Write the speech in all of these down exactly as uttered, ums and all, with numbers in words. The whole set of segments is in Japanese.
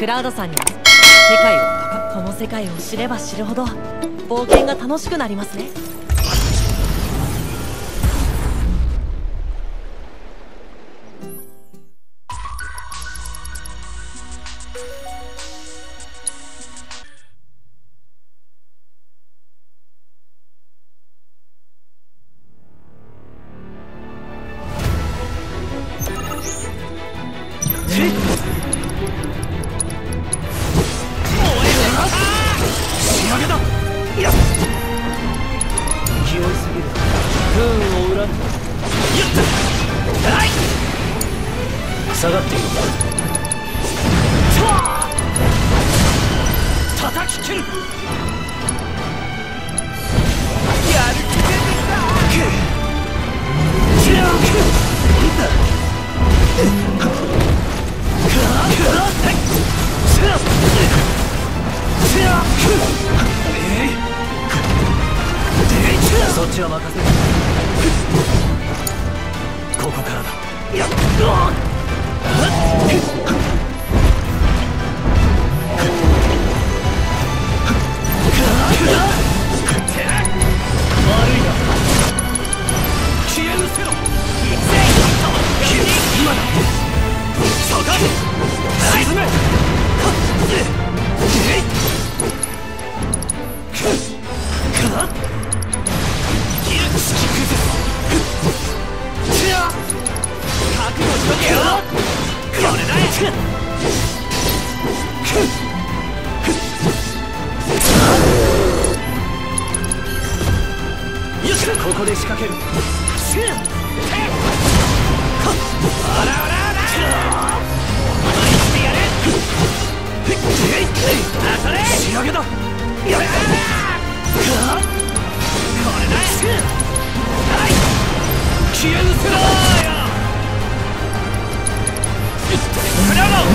クラウドさんには世界をこの世界を知れば知るほど冒険が楽しくなりますね。 下がっている。叩き切る。やる気出てきた。そっちは任せる。ここからだ。やっここで仕掛ける。あらあらあら仕上げだ。やれこれだ。消え失せろよ。クラウド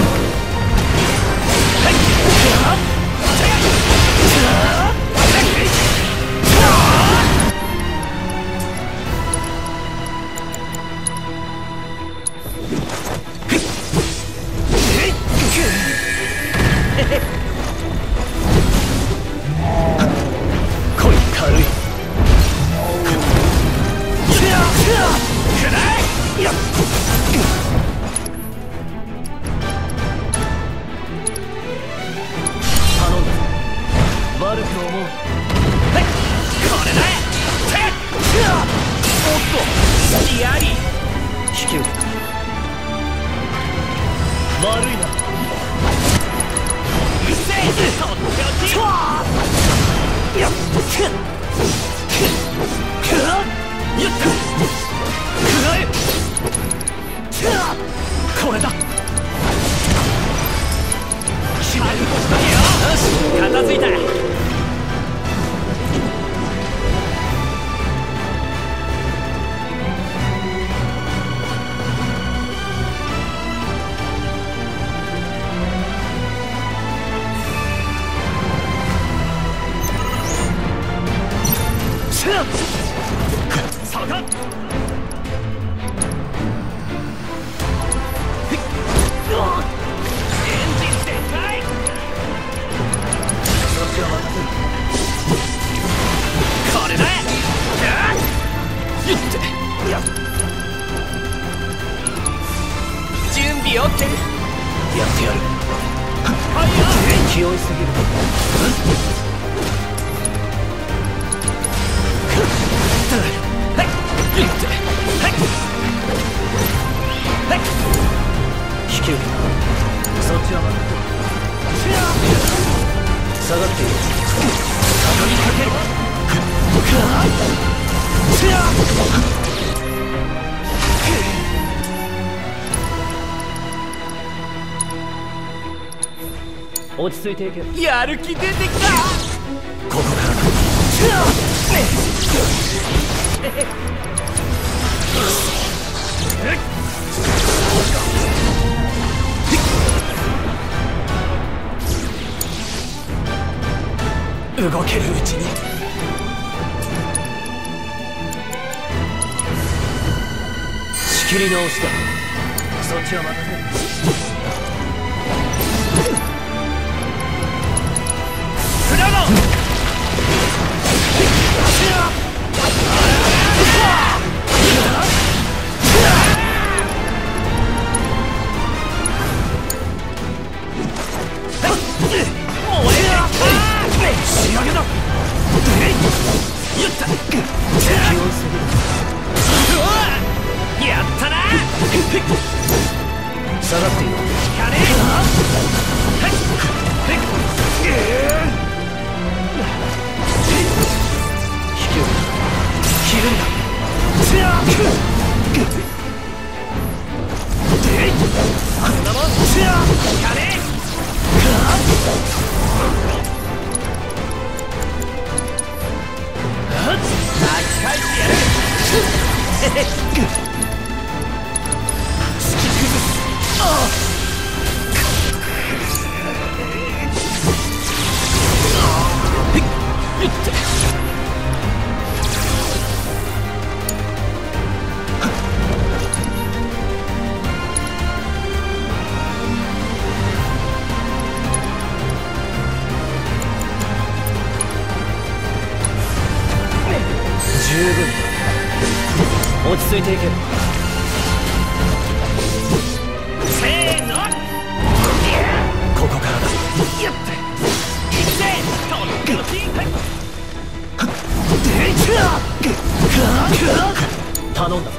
悪いな。うっせえ。とっておき。やっ。やった。くらえ。これだ。決めることだよ。よし、片付いた。下がっ。エンジン全開。そっちは任せる。これだ。ゆってやっ。準備 オーケー。やってやる。はいよ。気負いすぎる。引き受けた。そっちは待って下がっている。畳みかける。落ち着いていけ。やる気出てきた。ここからだ。動けるうちに。仕切り直しだ。そっちは任せる。 仕上げだ。やった。気をする。やったな。下がっていろ。やれ。引ける。切るんだ。そんなもん。やれ。巻き返してやる。突き崩す。十分だ。落ち着いていけ。せーの。ここからだ。やった行くぜ。とっき頼んだぞ。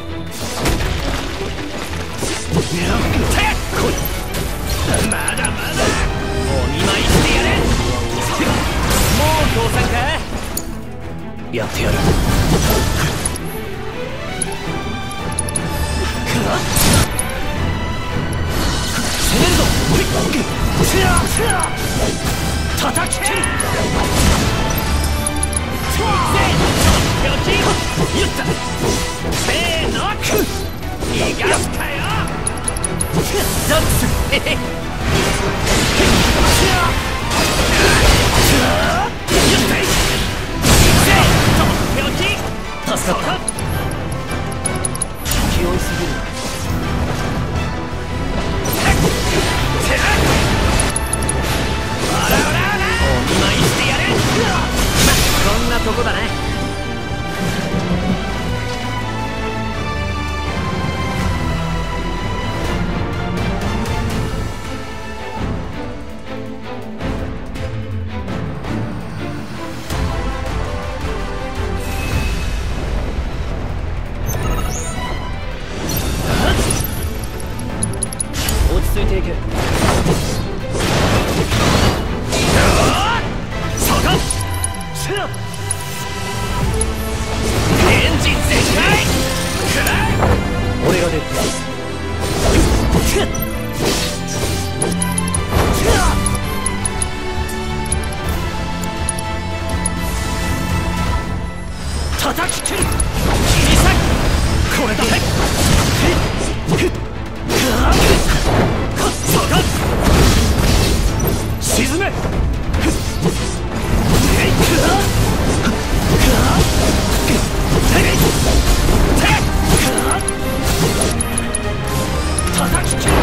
まだまだお見舞いしてやれ。もう降参か。やってやる。攻めるぞ。叩き切る。言った。せーの。逃がすかよ。ザッツ。へへ。助かった。気負いすぎる。お見舞いしてやれ。ま、こんなとこだね。落ち着いていけ。そこ。エンジン全開。くらい。俺が出る。叩き切る。切り裂く。これだ。沈め。叩き切る。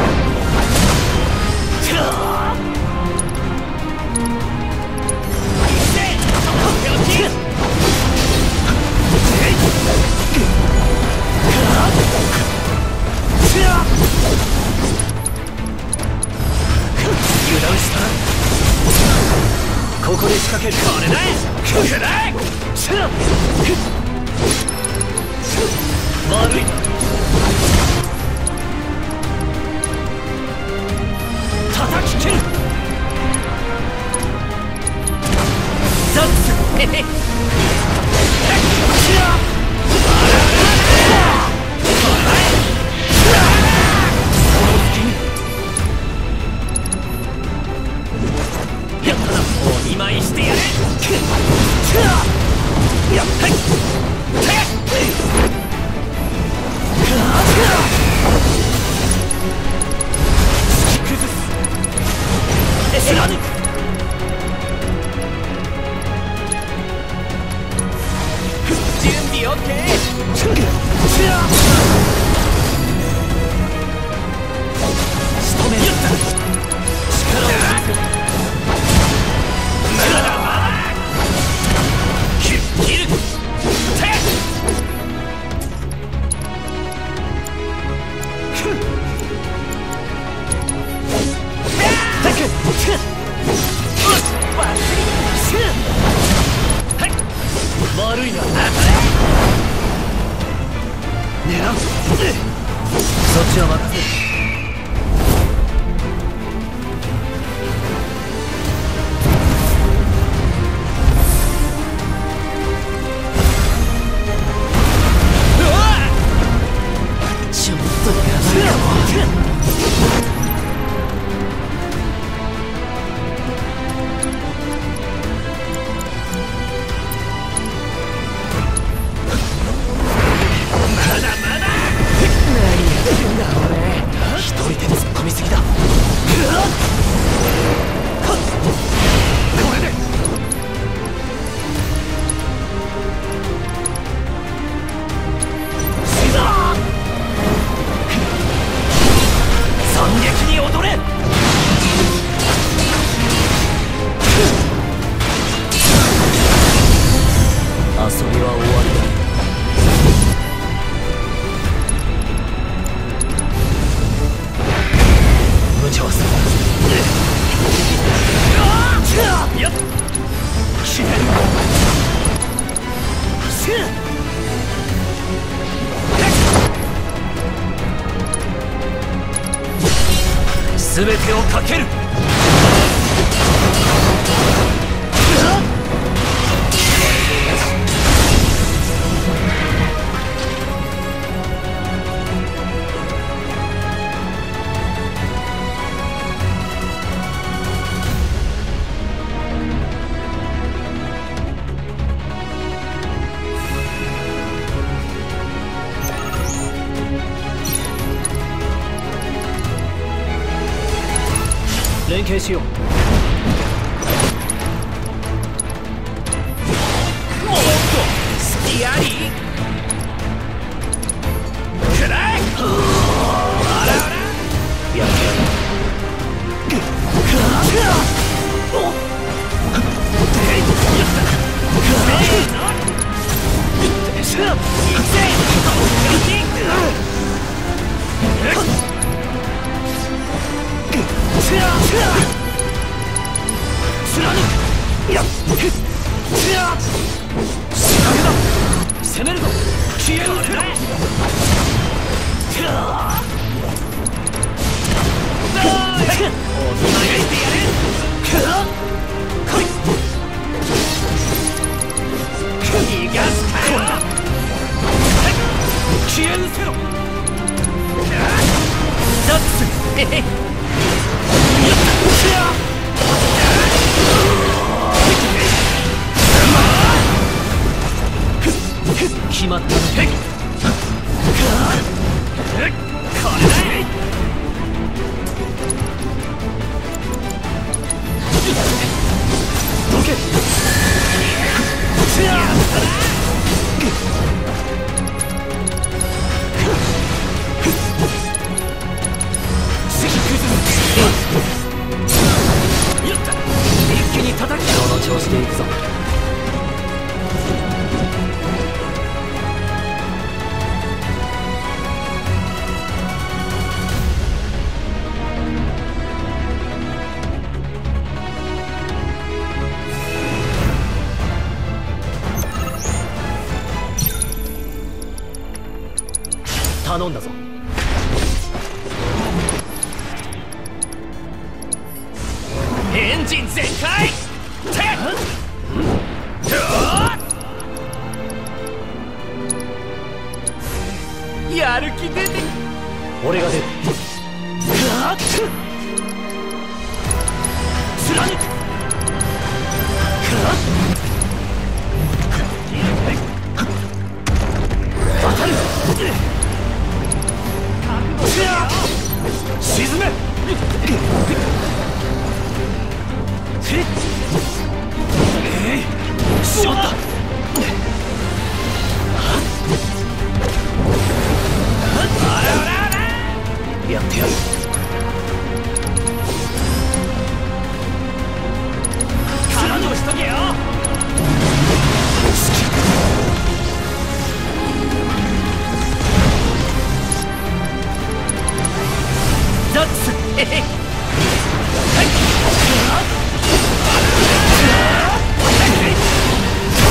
油断した。ここで仕掛ける。これだ。くらい。悪いな。叩き切る。ザッツ。へへ。お見舞いしてやれ。やったい。突き崩す。貫く。準備オッケー。仕留める。力を抜く。切る。 悪いな。狙う。そっちは任せる。ちょっとやばいかも。全てをかける。連携しよう。もっと隙あり。くらい。あらあら。やってやる。攻めるぞ。消えろ。お見舞いしてやれ。逃がすかよ。消え失せろ。ザッツ。へへ。決まったな。これだ。どけ。やったな。一気に叩き。この調子でいくぞ。頼んだぞ。エンジン全開。やる気出て。俺が出る。貫く。当たる。沈め。えい、しまった。やってやる。彼女をしとけよ。ザッツ。へへ。はい。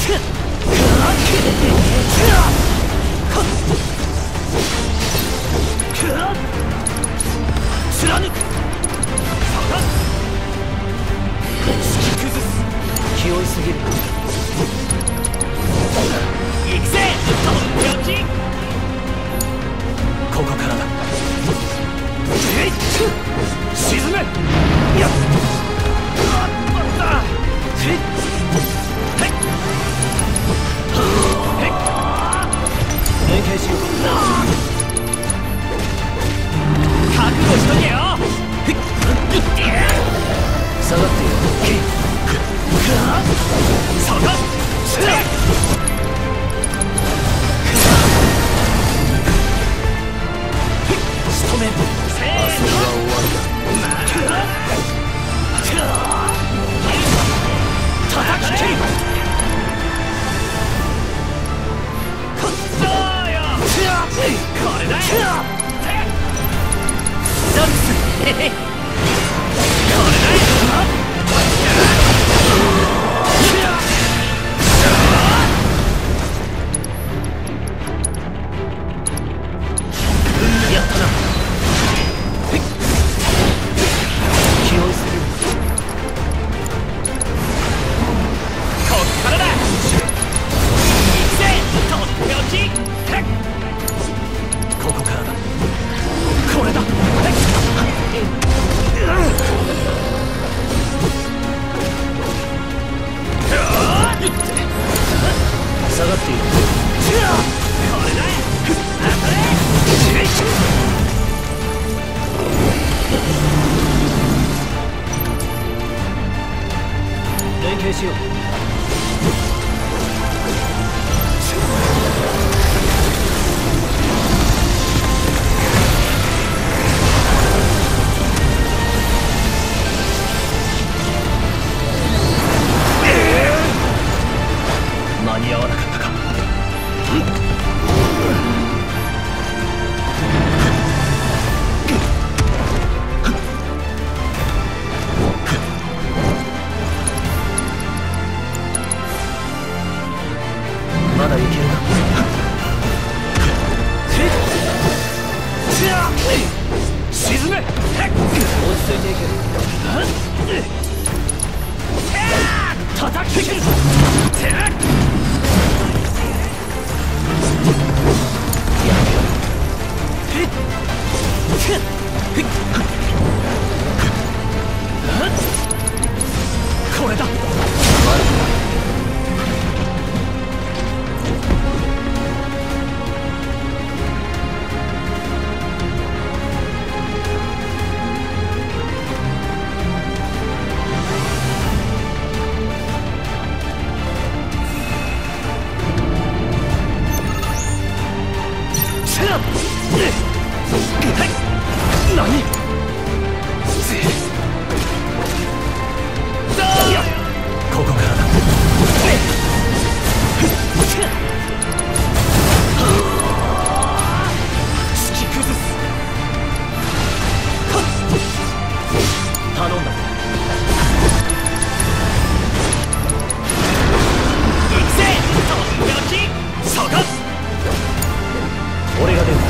貫く突き崩す気負いすぎるな行くぜとっておきここからだ沈めやっ連携しよう覚悟しとけよ下がってよ下がっ仕留める遊びは終わりだ叩き切るこれだよダンスへへこれだよやったな気負いすぎるこっからだ行くぜとっておきここからだこれだ下がっているこれだ連携しよう間に合わなかったかまだいけるな沈め落ち着いていけ叩き切るこれだ何ここからだ突き崩す頼んだ行くぜとっておき下がっ俺が出る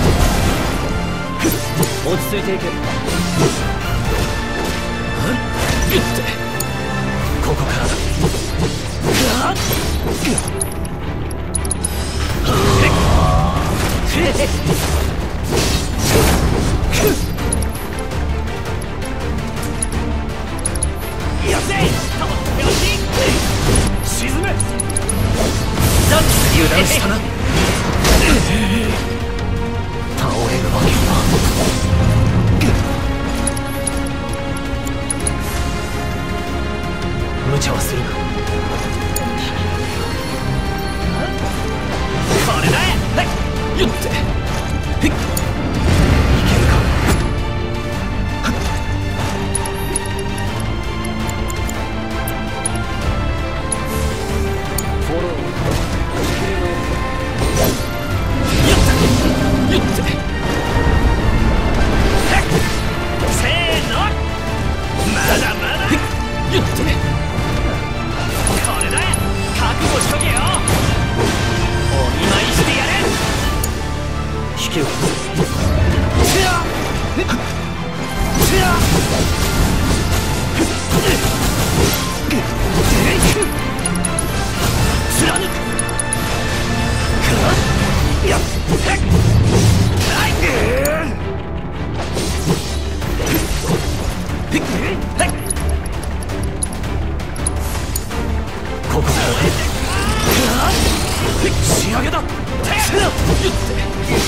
落ち着いていけギュッてここからだやせ沈め油断したな倒れるわけには無茶はするなこれだはいよってはいいけるかフォロー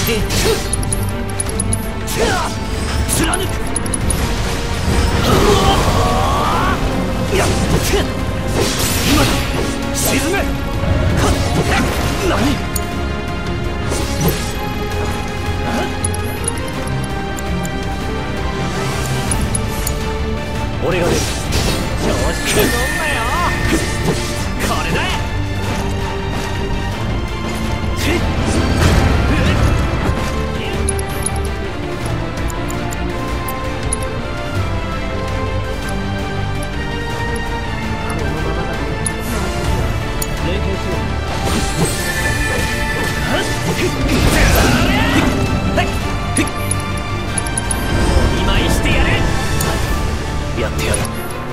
貫く。いや、今だ。沈め。何。俺が出る。調子に乗んなよ。これだ。お見舞いしてやる。やってやる。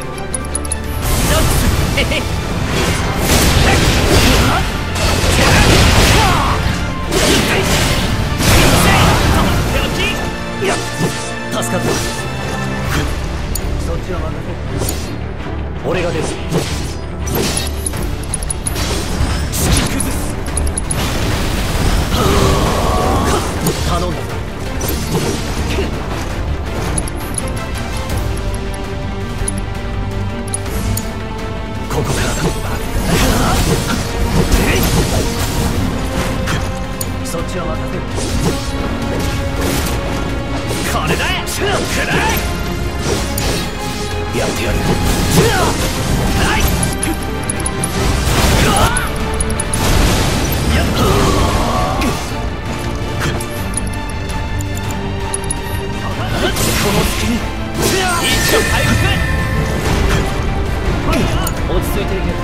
いや、助かった。そっちは任せ。俺が出る。突き崩す。頼んだ。ここからだ。そっちは任せる。これだ。くらえ。やってやる。はい。やっと。この隙に一応回復。落ち着いていけ。行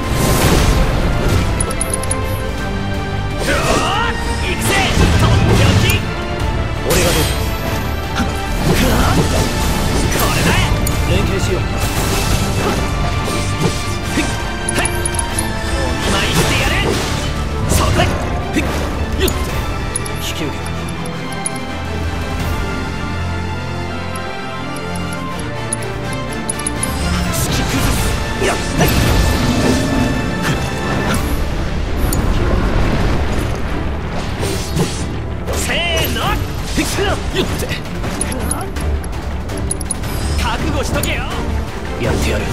くぜ。とっておき。俺が出る。これだ。連携しよう。お見舞いしてやる。そこへ。よって引き受け。突き崩す。やっせーの。よって覚悟しとけよ。やってやる。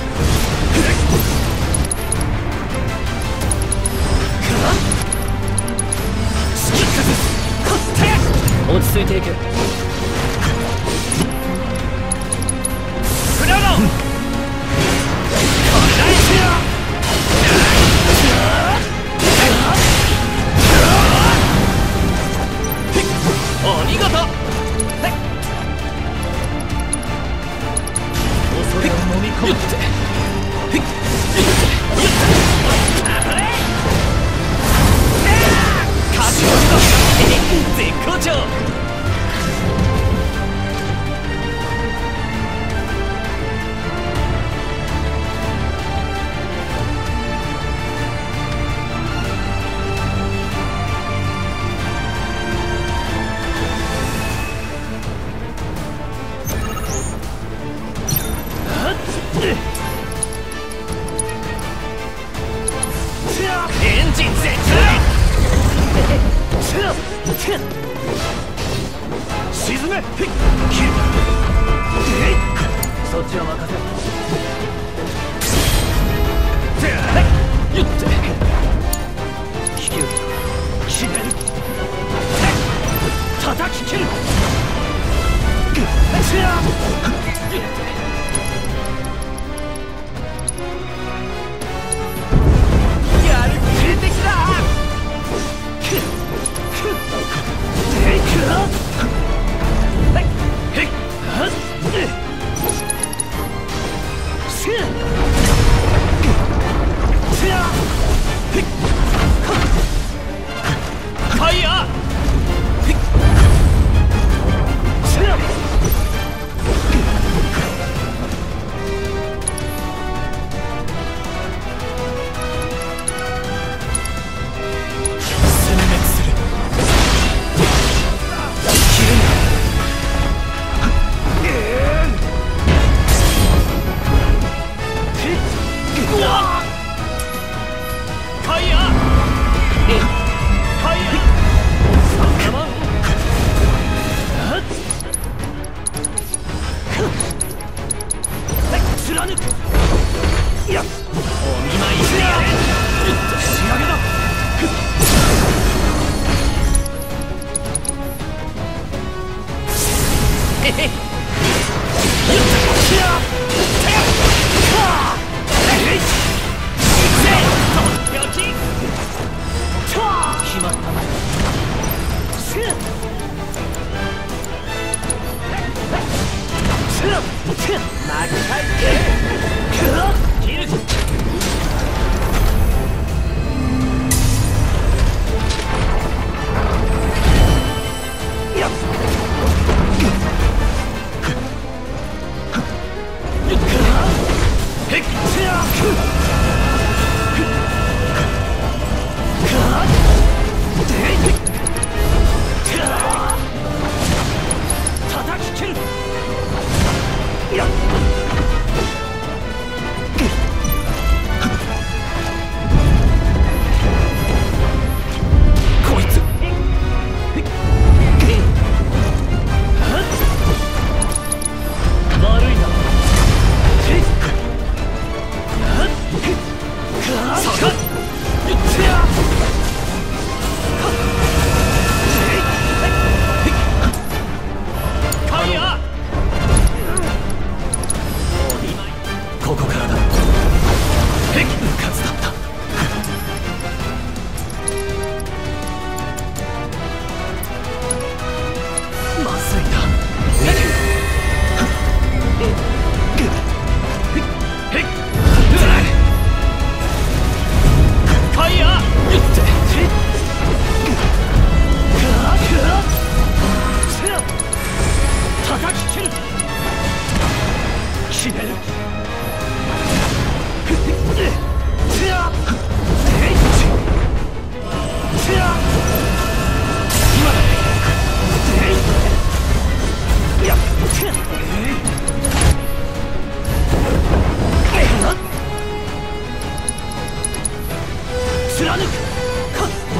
突き崩す。落ち着いていけ。フラノン。お見事。恐れを飲み込むって。勝ち星だ。絶好調。エンジン全開。沈め。そっちは任せろ。よって引き受け。決める。叩き切る。やる気出てきた。こ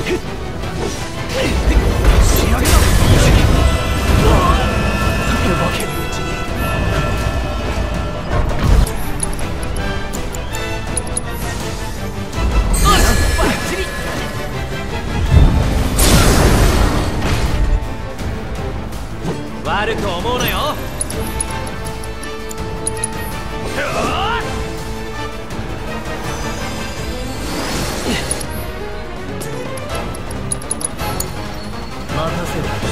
仕上げだ。負けるうちに。バッチリ。悪く思うなよ。任せろ。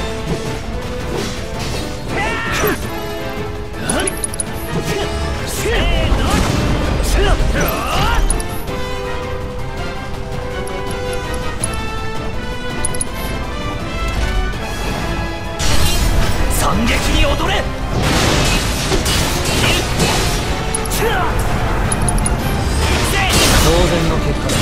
せーの。惨劇に踊れ。当然の結果だ。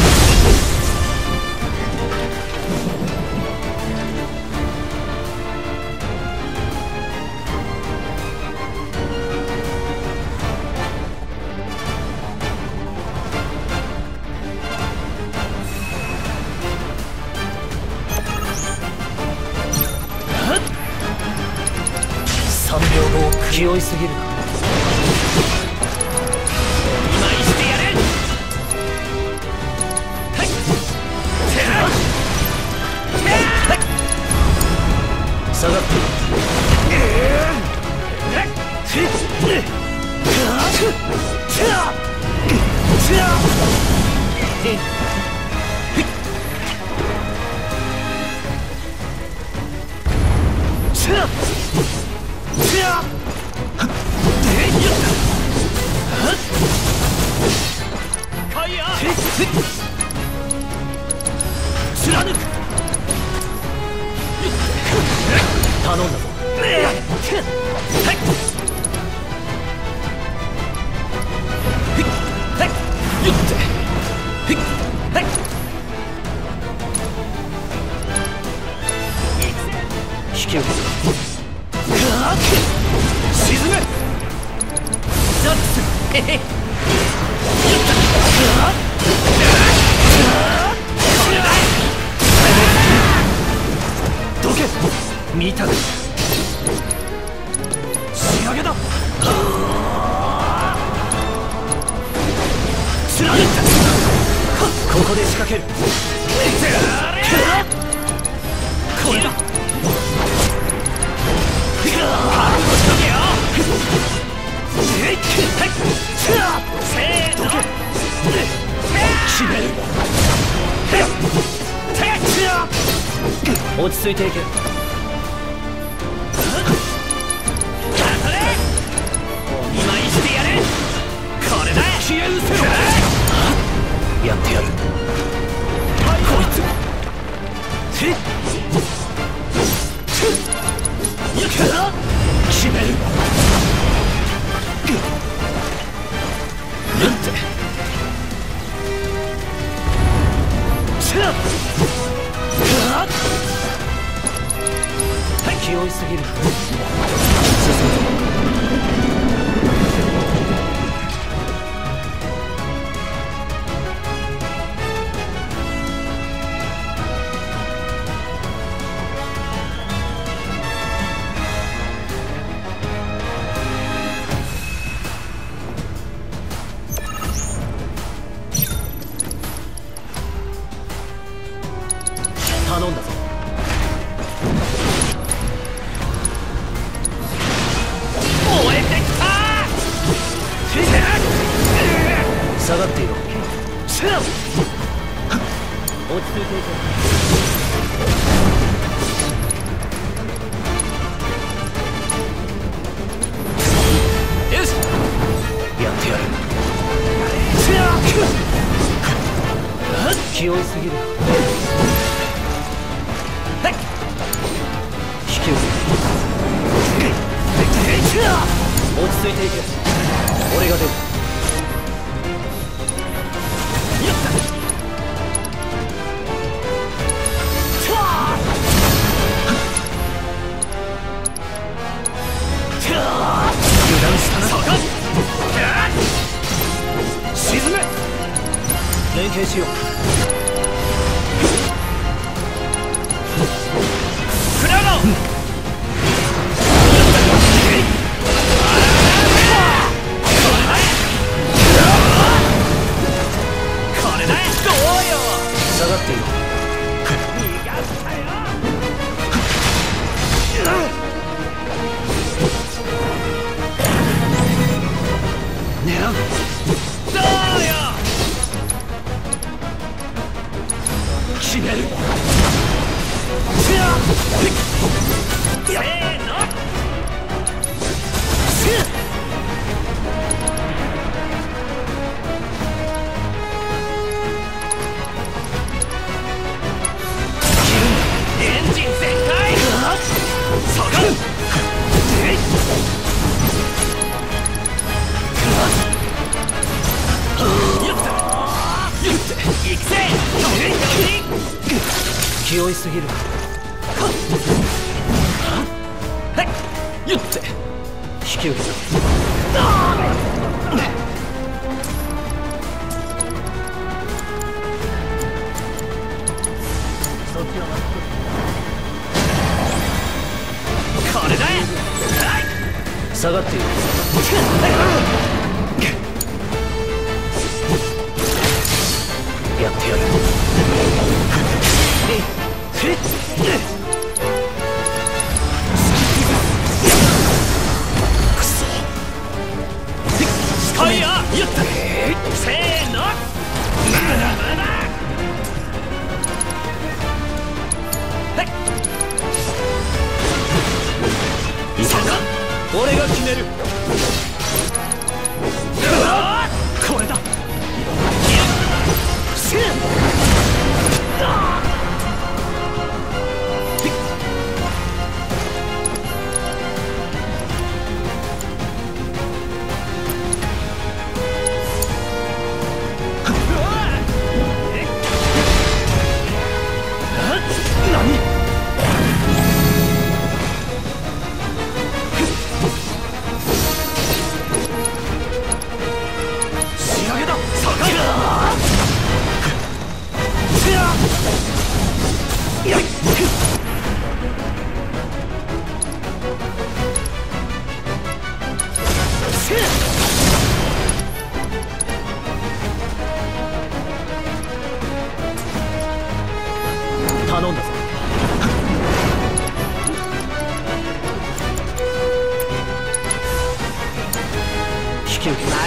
さんびょうごを気負いすぎるか。お見舞いしてやれ。はいはい下がって貫く。頼んだぞ。引き受ける。沈め。ジャッジ。へへ。どけ。見たか。仕上げだ。貫いた。ここで仕掛ける。これだ。覚悟しとけよ。せーの。決める。落ち着いていけ。お見舞いしてやれ。これだ。消え失せろ。やってやる。こいつ決める。なんて気負いすぎる。頼んだぞ。燃えてきた。下がっていろ。落ち着いていけ。よし、やってやる。気負いすぎる。引き受け。落ち着いていけ。俺が出る。やった。油断したな。そこ。沈め。連携しよう。 下がっていろ。逃がしたよ。狙う。どうよ。決める。せーの。エンジン全開。下がる。行くぜ。気負いすぎる。はいよって引き受けた。これだ。下がっている。やってやる。くそ。スカイヤー。やった。せーの。まだまだ。はいいけた。俺が決める。これだ。頼んだぞ。引き受け。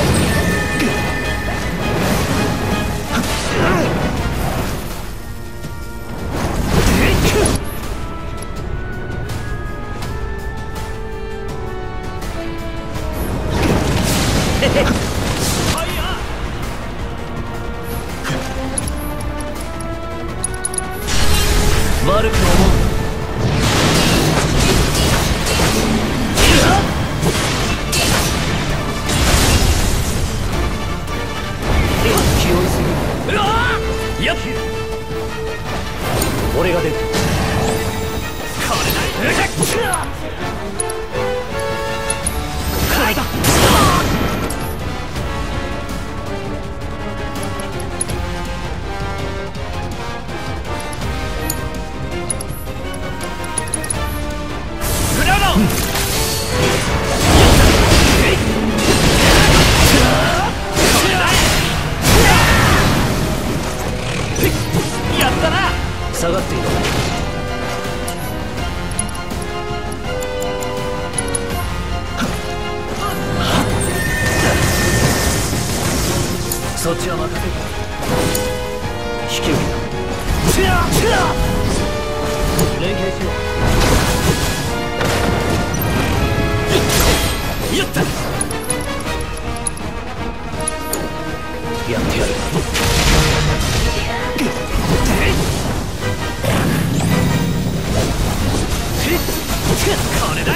悪く思う。気負いすぎる。やっ俺が出る。これだ。これだ。やったな。下がっていろ。そっちは任せる。引き受けた。連携しよう。やった。やってやる。これだ。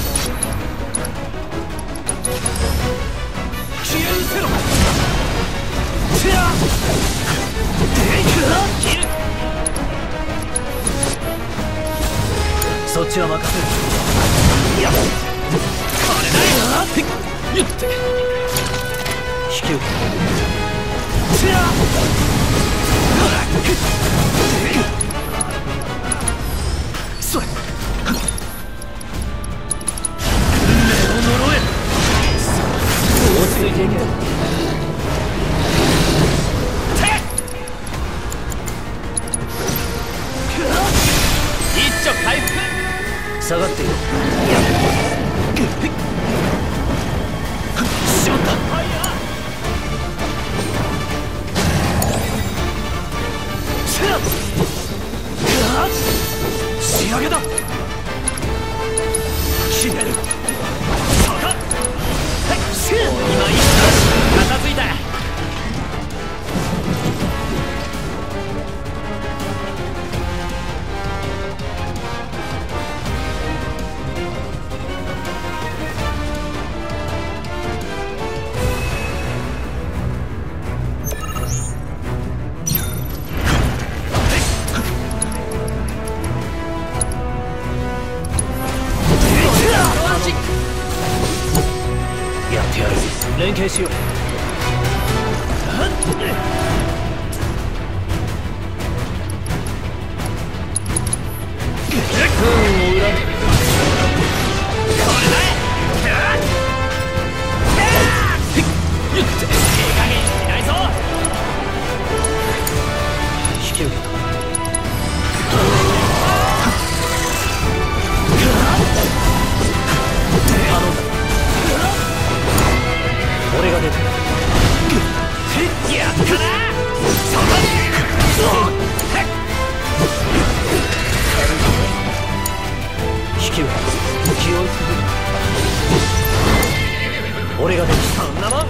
消え失せろ。そっちは任せる。やっこれだ。よって引き受けそれ目を呪え。落ち着いていけ。 下がっている。しまった。仕上げだ。決める。今一度片付いた。やってやる。連携しよう。不運を恨む。これだ。手加減しないぞ。引き受けた。頼んだ。俺が出てる。やったな。引き受け気をつける。俺が出てる。そんなもん。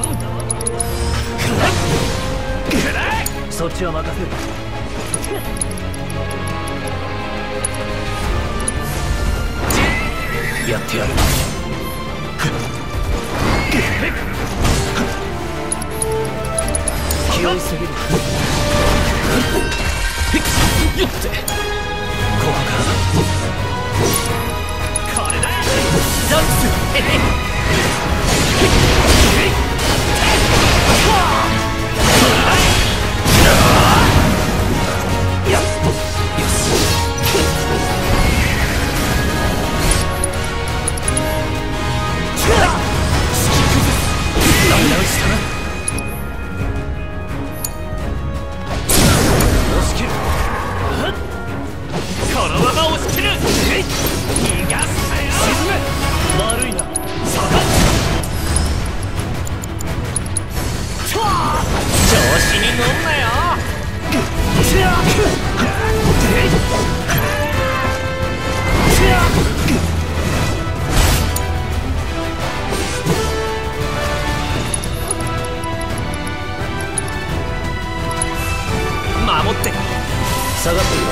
そっちは任せる。やってやる。気負いすぎる。よってここからこれだ。ダンス。よし。ダメダメしたな。このまま押し切る。逃がすなよ。沈め。悪いな。下がっ。調子に乗んなよ。守って。下がっている。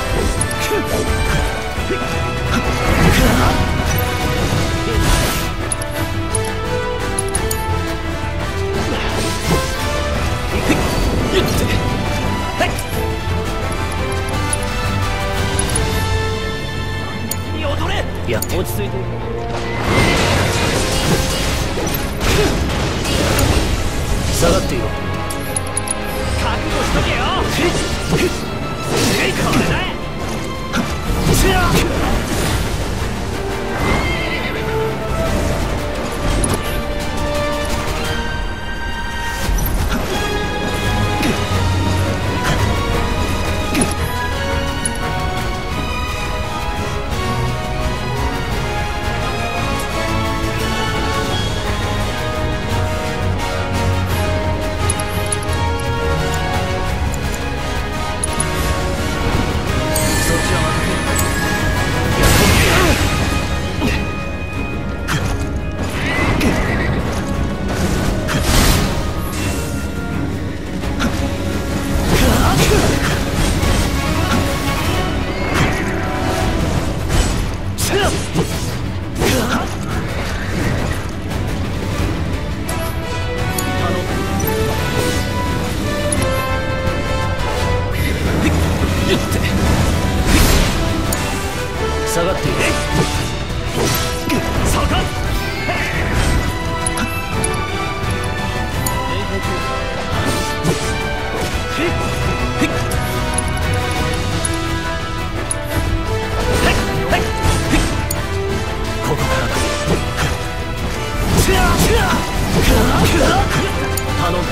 やって落ち着いている。下がっている。覚悟しとけよ。これだ。下がっている。そこ。ここからだ。頼んだ。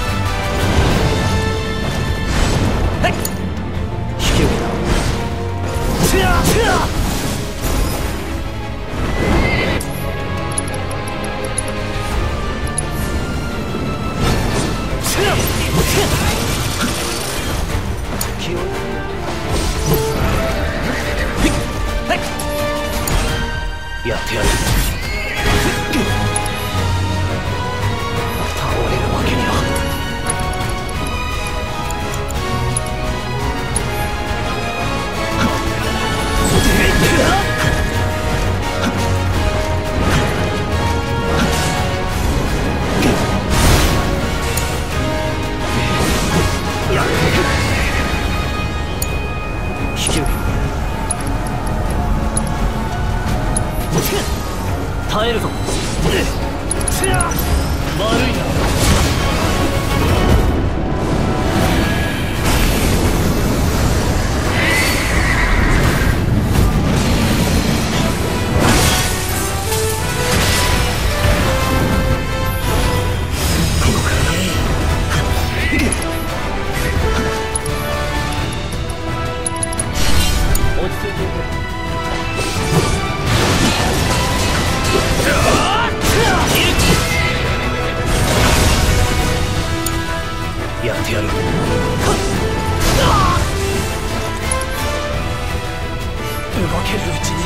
引き受けた。 やってやる。倒れるわけには。耐えるぞ。悪いな。ここからだ。落ち着いていく。やってやる。動けるうちに。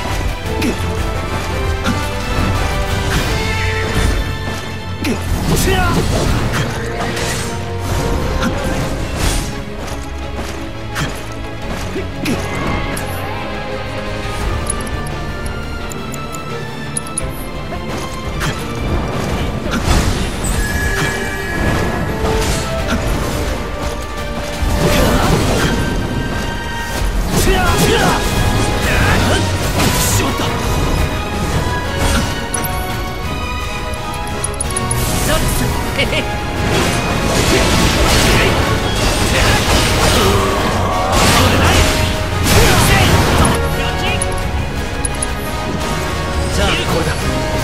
じゃあこれだ。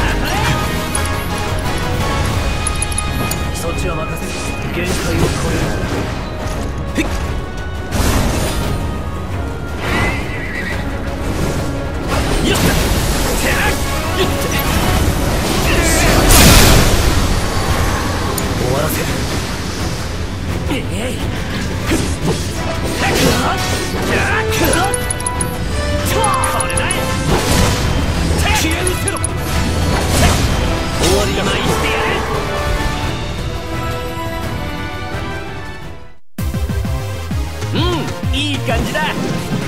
そっちは任せる。限界を超える。へっ。よっ。終わらせる。えい。これだ。消え失せろ。終わりがないしてやる。うん、いい感じだ。